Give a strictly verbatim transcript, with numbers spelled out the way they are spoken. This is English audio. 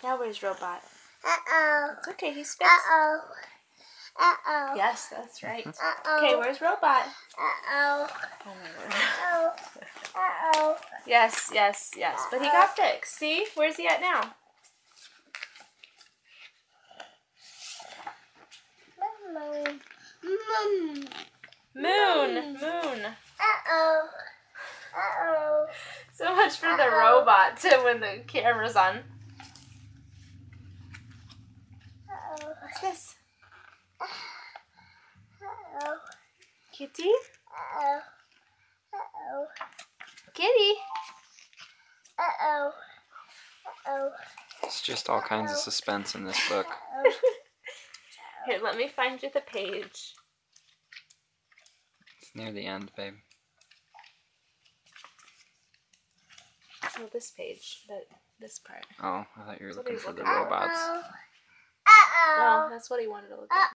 Now where's Robot? Uh-oh. It's okay, he spits. Uh-oh. Uh-oh. Yes, that's right. Uh-oh. Okay, where's Robot? Uh-oh. Oh my word. Uh-oh. Uh-oh. Yes, yes, yes. But he got fixed. See? Where's he at now? Moon. Moon. Moon. Moon. Uh-oh. Uh-oh. So much for the Uh-oh. robot to when the camera's on. Uh-oh. What's this? Uh-oh. Kitty? Uh-oh. Uh-oh. Kitty? Uh-oh. Uh-oh. It's just all kinds of suspense in this book. Uh-oh. Here, let me find you the page. It's near the end, babe. Oh, this page, but this part. Oh, I thought you were That's what looking he's for the looking for. robots. Uh-oh. Uh-oh. No, that's what he wanted to look at.